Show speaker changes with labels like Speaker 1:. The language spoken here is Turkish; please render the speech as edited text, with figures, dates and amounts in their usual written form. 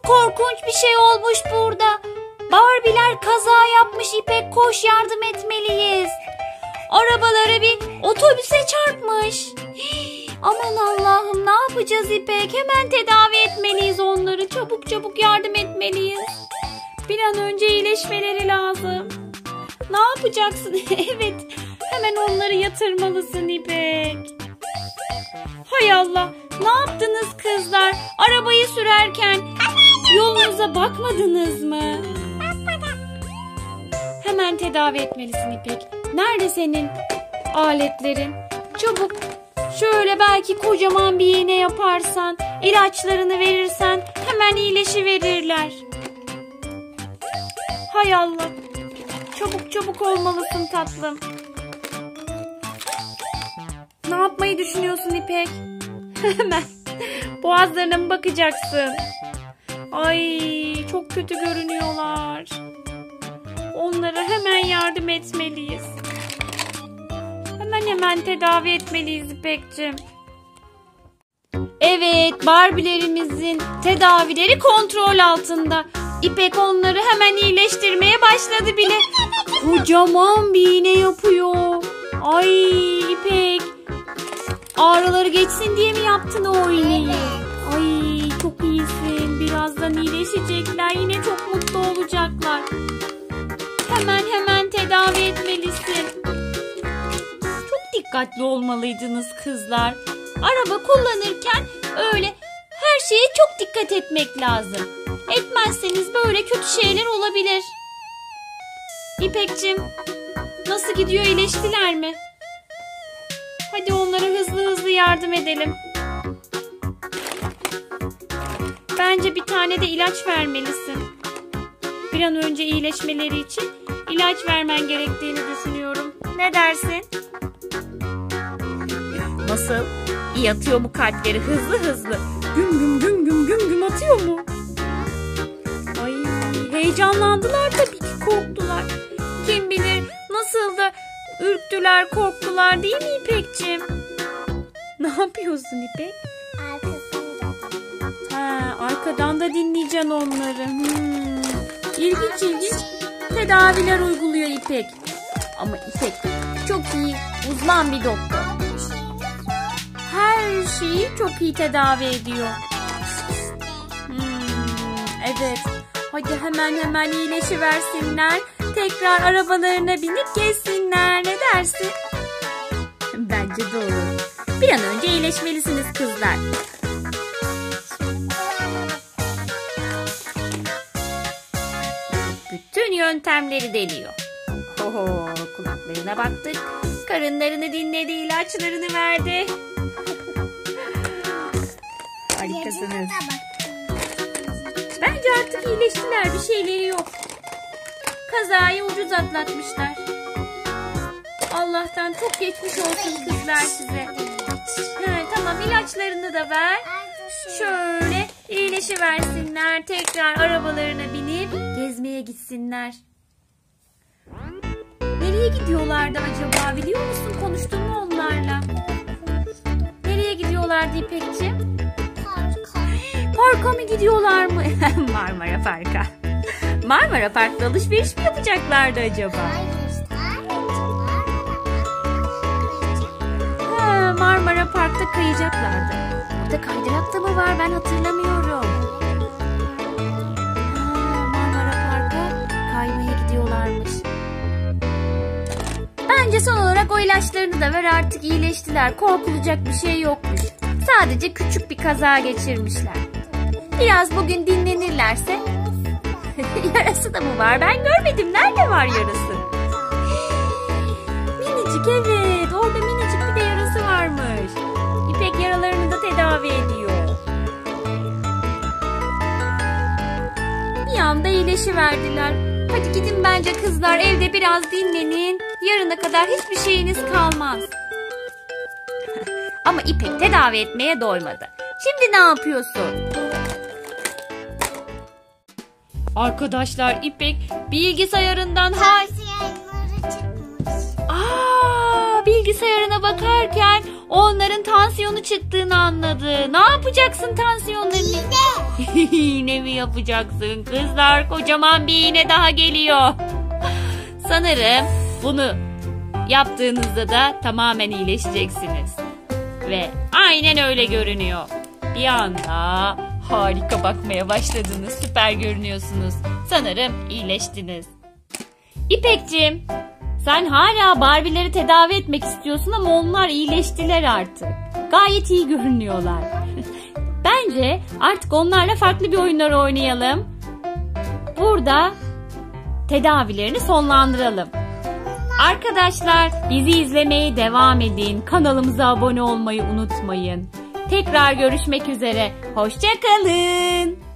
Speaker 1: korkunç bir şey olmuş burada. Barbie'ler kaza yapmış İpek, koş yardım etmeliyiz. Arabaları bir otobüse çarpmış. Aman Allah'ım, ne yapacağız İpek? Hemen tedavi etmeliyiz onları. Çabuk çabuk yardım etmeliyiz. Bir an önce iyileşmeleri lazım. Ne yapacaksın? Evet, hemen onları yatırmalısın İpek. Hay Allah, ne yaptınız kızlar? Arabayı sürerken yolunuza bakmadınız mı? Hemen tedavi etmelisin İpek. Nerede senin aletlerin? Çabuk. Şöyle belki kocaman bir iğne yaparsan, ilaçlarını verirsen hemen iyileşiverirler. Hay Allah. Çabuk çabuk olmalısın tatlım. Ne yapmayı düşünüyorsun İpek? Hemen boğazlarına mı bakacaksın? Ay, çok kötü görünüyorlar. Onlara hemen yardım etmeliyiz. Hemen tedavi etmeliyiz İpek'cim. Evet, Barbie'lerimizin tedavileri kontrol altında. İpek onları hemen iyileştirmeye başladı bile. Kocaman bir iğne yapıyor. Ay İpek, ağrıları geçsin diye mi yaptın o iğneyi? Ay, çok iyisin. Birazdan iyileşecekler. Yine çok mutlu olacaklar. Hemen tedavi etmelisin. Çok dikkatli olmalıydınız kızlar. Araba kullanırken öyle her şeye çok dikkat etmek lazım. Etmezseniz böyle kötü şeyler olabilir. İpek'cim, nasıl gidiyor, iyileştiler mi? Hadi onlara hızlı yardım edelim. Bence bir tane de ilaç vermelisin. Bir an önce iyileşmeleri için ilaç vermen gerektiğini düşünüyorum. Ne dersin? Nasıl? İyi atıyor mu kalpleri, hızlı? Güm atıyor mu? Ay, heyecanlandılar tabii ki, korktular. Kim bilir nasıl da ürktüler, korktular değil mi İpek'ciğim? Ne yapıyorsun İpek? Arkadan da dinleyeceksin onları. İlginç tedaviler uyguluyor İpek. Ama İpek çok iyi, uzman bir doktor. Her şeyi çok iyi tedavi ediyor. Evet. Hadi hemen iyileşiversinler. Tekrar arabalarına binip gezsinler. Ne dersin? Bence doğru. Bir an önce iyileşmelisiniz kızlar. Bütün yöntemleri deniyor. Kulaklarına baktık. Karınlarını dinledi, ilaçlarını verdi. Harikasınız. Bence artık iyileştiler, bir şeyleri yok. Kazayı ucuz atlatmışlar. Allah'tan çok geçmiş olsun kızlar size. Tamam, ilaçlarını da ver. Şöyle iyileşiversinler. Tekrar arabalarına binip gezmeye gitsinler. Nereye gidiyorlardı acaba, biliyor musun? Konuştun mu onlarla? Nereye gidiyorlardı İpek'ciğim? Parka mı gidiyorlar mı? Marmara Park'a. Marmara Park'ta alışveriş mi yapacaklardı acaba? Marmara Park'ta kayacaklardı. Burada kaydırak da mı var? Ben hatırlamıyorum. Marmara Park'a kaymaya gidiyorlarmış. Bence son olarak o ilaçlarını da ver, artık iyileştiler. Korkulacak bir şey yokmuş. Sadece küçük bir kaza geçirmişler. Biraz bugün dinlenirlerse. Yarası da mı var? Ben görmedim. Nerede var yarası? Minicik, evet. Orada minicik bir de yarası varmış. İpek yaralarını da tedavi ediyor. Bir anda iyileşiverdiler. Hadi gidin bence kızlar, evde biraz dinlenin. Yarına kadar hiçbir şeyiniz kalmaz. Ama İpek tedavi etmeye doymadı. Şimdi ne yapıyorsun? Arkadaşlar, İpek bilgisayarından bilgisayarına bakarken Onların tansiyonu çıktığını anladı. Ne yapacaksın tansiyonlarını? İğne mi yapacaksın? Kızlar, kocaman bir iğne daha geliyor. Sanırım bunu yaptığınızda da tamamen iyileşeceksiniz. Ve aynen öyle görünüyor. Bir anda harika bakmaya başladınız. Süper görünüyorsunuz. Sanırım iyileştiniz. İpekciğim, sen hala Barbie'leri tedavi etmek istiyorsun ama onlar iyileştiler artık. Gayet iyi görünüyorlar. Bence artık onlarla farklı bir oyunlar oynayalım. Burada tedavilerini sonlandıralım. Arkadaşlar, bizi izlemeye devam edin. Kanalımıza abone olmayı unutmayın. Tekrar görüşmek üzere. Hoşça kalın.